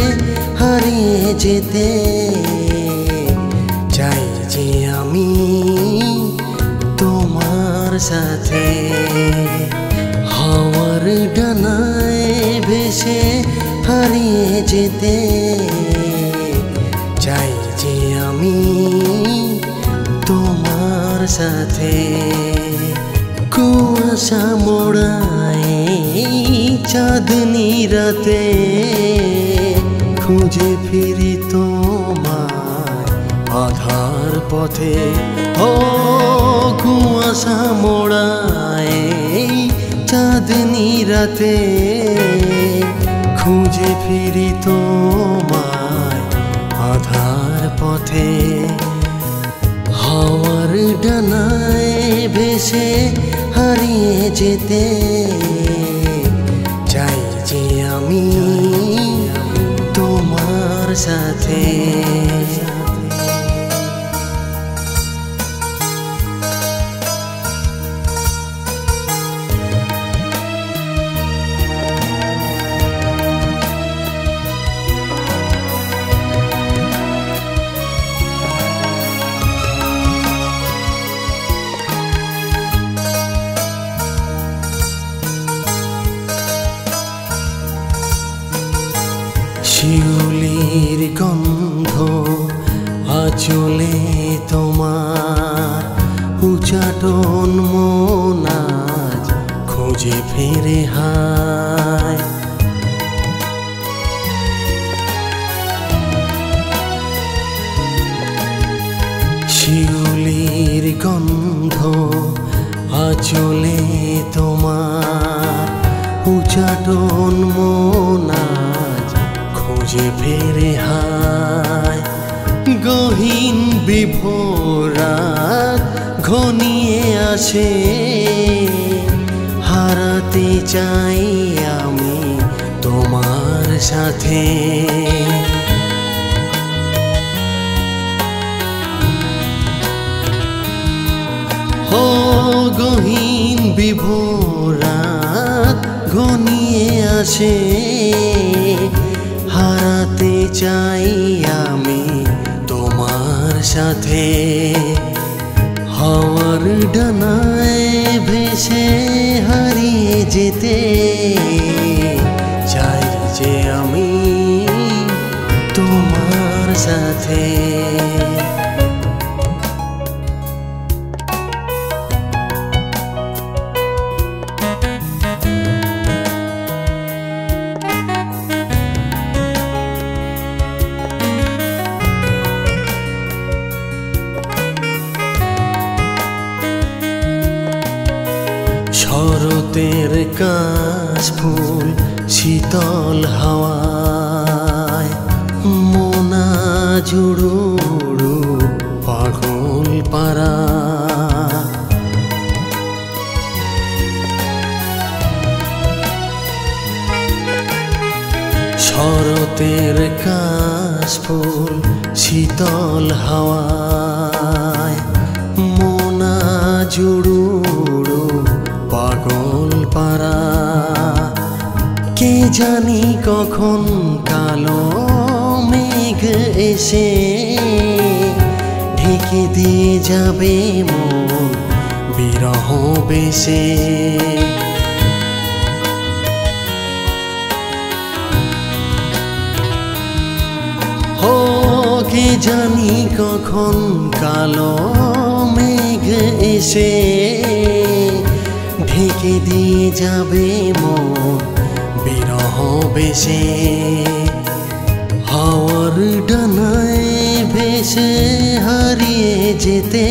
হারিয়ে যেতে চাই যে আমি তোমার সাথে। হাওয়ার ডানায় ভেসে হারিয়ে যেতে চাই যে আমি তোমার সাথে। কুয়াশা মোড়ায় চাঁদনি রাতে খুঁজে ফিরি তোমায় আধার পথে। ও কুয়াশা মোড়ায় চাঁদনি রাতে খুঁজে ফিরি তোমায় আধার পথে। হাওয়ার ডানায় ভেসে হারিয়ে যেতে চাই যে আমি তোমার সাথে। শিউলির গন্ধ আঁচলে তোমার উচাটন মন আজ খুঁজে ফেরে হায়। শিউলির গন্ধ আঁচলে তোমার উচাটন মন আজ খুঁজে ফেরে হায়। গহীন বিভোরাত ঘনিয়ে আসে হারাতে চাই আমি তোমার সাথে। ও গহীন বিভোরাত ঘনিয়ে আসে হারাতে চাই আমি তোমার সাথে। হাওয়ার ডানায় ভেসে হারিয়ে যেতে চাই যে আমি তোমার সাথে। শরতের কাশফুল শীতল হাওয়ায় মোনা জুড়ুড়ু পাগল পারা। শরতের কাশফুল শীতল হাওয়ায় মোনা জুড়ুড়ু পাগল পারা। কে জানি কখন কালো মেঘ এসে ঢেকে দিয়ে যাবে মন বিরহ বেশে। ও কে জানি কখন কালো মেঘ এসে ঢেকে দিয়ে যাবে মন বিরহ বেশে। হাওয়ার ডানায় ভেসে হারিয়ে যেতে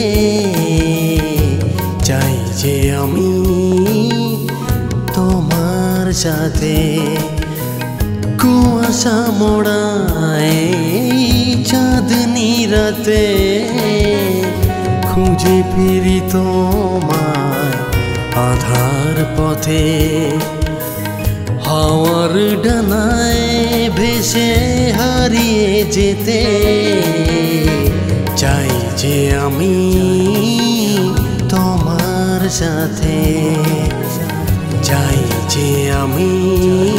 চাই যে আমি তোমার সাথে। কুয়াশা মোড়ায় চাঁদনি রাতে খুঁজে ফিরি তোমায় আধার পথে। হাওয়ার ডানায় ভেসে হারিয়ে যেতে চাই যে আমি তোমার সাথে। চাই যে আমি